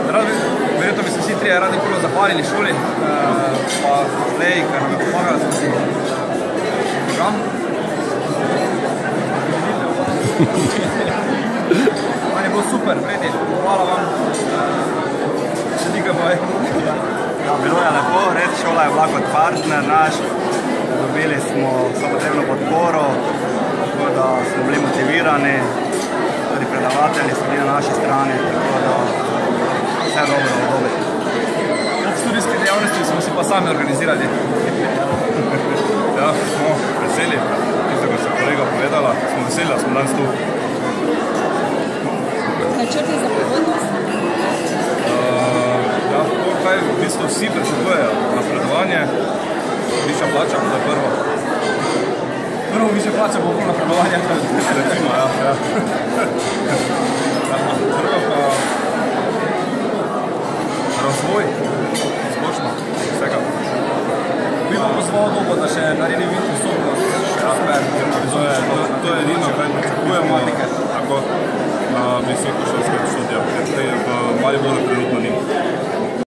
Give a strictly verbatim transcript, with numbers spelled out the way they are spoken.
Verjetno bi se vsi trije radi prvo zahvalili šoli, pa Lej, ker nam je pomagala skozi program. Man je bilo super, vredi, hvala vam. Še nekaj boj. Ja, bilo je lepo, res šola je bila kot partner naš, dobili smo vso potrebno podporo, tako da smo bili motivirani, tudi predavatelji so bili na naši strani, tako da vse dobro obdobje. Ob študijski dejavnosti smo si pa sami organizirali. Ja, smo veseli, tisto, kar se je kolega povedala, smo veseli, da smo danes tu. Načrti za prihodnost? Ja, to, kaj v bistvu vsi pričakujejo, napredovanje, višja plača, to je prvo. Prvo višja plača bo bolj napredovanje. Recimo, ja. ja. Prvo pa razvoj, splošno, vsega. Bi vam pozval dobo, da še naredi vidno sobnost. To je edino, kaj pričakujemo, tako na visokošolskem študiju, ker v Mariboru trenutno ni.